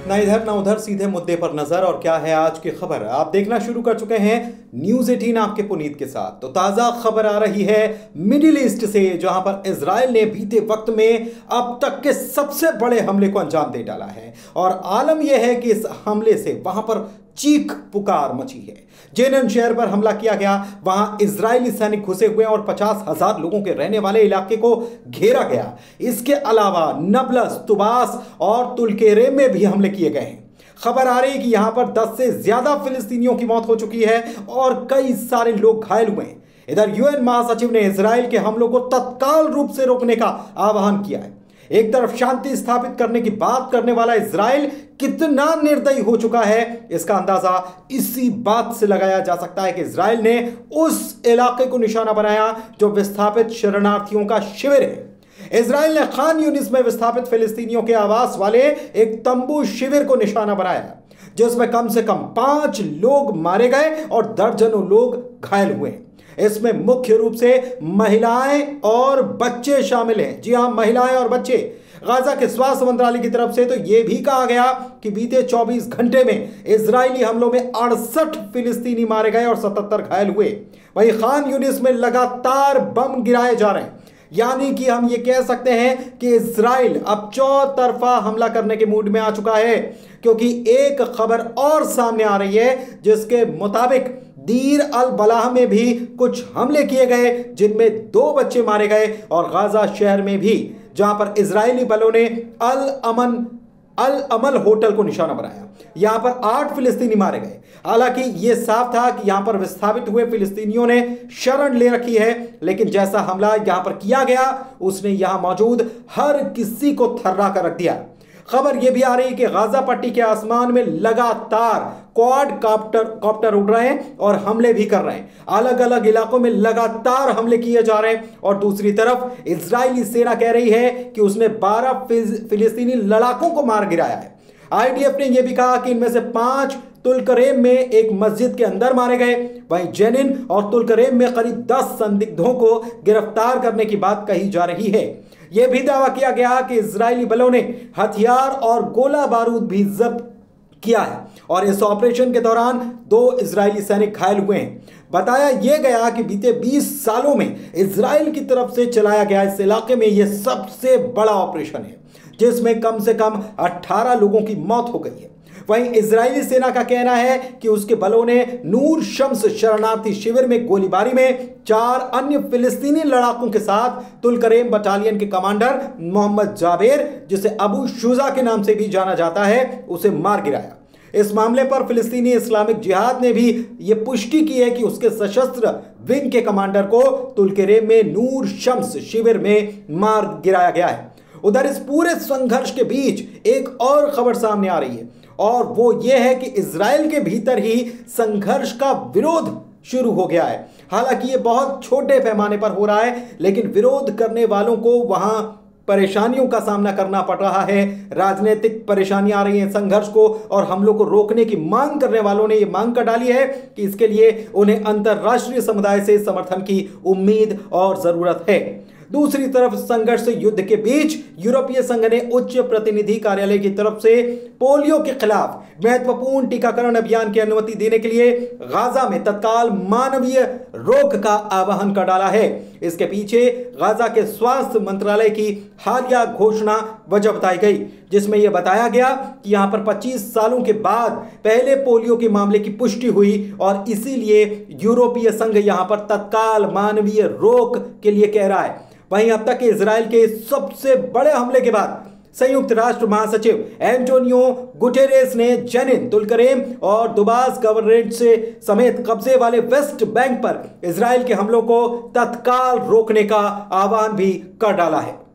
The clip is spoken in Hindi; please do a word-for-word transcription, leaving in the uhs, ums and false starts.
ना इधर ना उधर, सीधे मुद्दे पर नजर। और क्या है आज की खबर, आप देखना शुरू कर चुके हैं न्यूज़ अठारह आपके पुनीत के साथ। तो ताजा खबर आ रही है मिडिल ईस्ट से, जहां पर इजराइल ने बीते वक्त में अब तक के सबसे बड़े हमले को अंजाम दे डाला है। और आलम यह है कि इस हमले से वहां पर चीख पुकार मची है। जेनिन शहर पर हमला किया गया, वहां इजरायली सैनिक घुसे हुए और पचास हजार लोगों के रहने वाले इलाके को घेरा गया। इसके अलावा नबलस, तुबास और तुलकेरेम में भी हमले किए गए हैं। खबर आ रही है कि यहां पर दस से ज्यादा फिलिस्तीनियों की मौत हो चुकी है और कई सारे लोग घायल हुए हैं। इधर यूएन महासचिव ने इजराइल के हमलों को तत्काल रूप से रोकने का आह्वान किया है। एक तरफ शांति स्थापित करने की बात करने वाला इजराइल कितना निर्दयी हो चुका है, इसका अंदाजा इसी बात से लगाया जा सकता है कि इजराइल ने उस इलाके को निशाना बनाया जो विस्थापित शरणार्थियों का शिविर है। इजराइल ने खान यूनिस में विस्थापित फिलिस्तीनियों के आवास वाले एक तंबू शिविर को निशाना बनाया, जिसमें कम से कम पांच लोग मारे गए और दर्जनों लोग घायल हुए। इसमें मुख्य रूप से महिलाएं और बच्चे शामिल हैं। जी हां, महिलाएं और बच्चे। गाजा के स्वास्थ्य मंत्रालय की तरफ से तो यह भी कहा गया कि बीते चौबीस घंटे में इजरायली हमलों में अड़सठ फिलिस्तीनी मारे गए और सतहत्तर घायल हुए। वहीं खान यूनिस में लगातार बम गिराए जा रहे हैं। यानी कि हम ये कह सकते हैं कि इजराइल अब चौतरफा हमला करने के मूड में आ चुका है, क्योंकि एक खबर और सामने आ रही है जिसके मुताबिक दीर अल बलाह में भी कुछ हमले किए गए, जिनमें दो बच्चे मारे गए। और गाजा शहर में भी, जहां पर इजरायली बलों ने अल अमन अल अमल होटल को निशाना बनाया, यहां पर आठ फिलिस्तीनी मारे गए। हालांकि यह साफ था कि यहां पर विस्थापित हुए फिलिस्तीनियों ने शरण ले रखी है, लेकिन जैसा हमला यहां पर किया गया उसने यहां मौजूद हर किसी को थर्रा कर रख दिया। खबर यह भी आ रही है कि गाजा पट्टी के आसमान में लगातार क्वाड कॉप्टर कॉप्टर उड़ रहे हैं और हमले भी कर रहे हैं। अलग अलग इलाकों में लगातार हमले किए जा रहे हैं। और दूसरी तरफ इजरायली सेना कह रही है कि उसने बारह फिलिस्तीनी लड़ाकों को मार गिराया है। आईडीएफ ने यह भी कहा कि इनमें से पांच तुलकरेम में एक मस्जिद के अंदर मारे गए। वहीं जेनिन और तुलकरेम में करीब दस संदिग्धों को गिरफ्तार करने की बात कही जा रही है। यह भी दावा किया गया कि इजरायली बलों ने हथियार और गोला बारूद भी जब्त किया है और इस ऑपरेशन के दौरान दो इजरायली सैनिक घायल हुए हैं। बताया यह गया कि बीते बीस सालों में इजराइल की तरफ से चलाया गया इस इलाके में यह सबसे बड़ा ऑपरेशन है, जिसमें कम से कम अठारह लोगों की मौत हो गई है। वहीं इजरायली सेना का कहना है कि उसके बलों ने नूर शम्स शरणार्थी शिविर में गोलीबारी में चार अन्य फिलिस्तीनी लड़ाकों के साथ तुलकरेम बटालियन के कमांडर मोहम्मद जाबेर, जिसे अबू शुजा के नाम से भी जाना जाता है, उसे मार गिराया। इस मामले पर फिलिस्तीनी इस्लामिक जिहाद ने भी यह पुष्टि की है कि उसके सशस्त्र विंग के कमांडर को तुलकरेम में नूर शम्स शिविर में मार गिराया गया है। उधर इस पूरे संघर्ष के बीच एक और खबर सामने आ रही है, और वो ये है कि इजराइल के भीतर ही संघर्ष का विरोध शुरू हो गया है। हालांकि ये बहुत छोटे पैमाने पर हो रहा है, लेकिन विरोध करने वालों को वहां परेशानियों का सामना करना पड़ रहा है। राजनीतिक परेशानियां आ रही हैं संघर्ष को, और हमलों को रोकने की मांग करने वालों ने यह मांग कर डाली है कि इसके लिए उन्हें अंतर्राष्ट्रीय समुदाय से समर्थन की उम्मीद और जरूरत है। दूसरी तरफ संघर्ष युद्ध के बीच यूरोपीय संघ ने उच्च प्रतिनिधि कार्यालय की तरफ से पोलियो के खिलाफ महत्वपूर्ण टीकाकरण अभियान की अनुमति देने के लिए गाजा में तत्काल मानवीय रोक का आह्वान कर डाला है। इसके पीछे गाजा के स्वास्थ्य मंत्रालय की हालिया घोषणा वजह बताई गई, जिसमें यह बताया गया कि यहां पर पच्चीस सालों के बाद पहले पोलियो के मामले की पुष्टि हुई और इसीलिए यूरोपीय संघ यहां पर तत्काल मानवीय रोक के लिए कह रहा है। वहीं अब तक इजराइल के सबसे बड़े हमले के बाद संयुक्त राष्ट्र महासचिव एंटोनियो गुटेरेस ने जेनिन, तुलकरेम और दुबास गवर्नरेट से समेत कब्जे वाले वेस्ट बैंक पर इजराइल के हमलों को तत्काल रोकने का आह्वान भी कर डाला है।